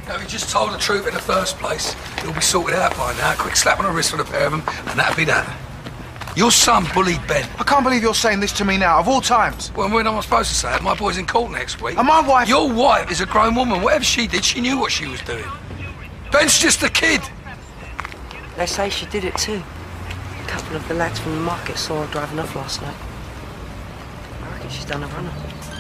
No, he just told the truth in the first place. It'll be sorted out by now. A quick slap on the wrist for the pair of them, and that'll be that. Your son bullied Ben. I can't believe you're saying this to me now, of all times. Well, when am I supposed to say it? My boy's in court next week. And my wife... Your wife is a grown woman. Whatever she did, she knew what she was doing. Ben's just a kid. They say she did it too. A couple of the lads from the market saw her driving off last night. I reckon she's done a runner.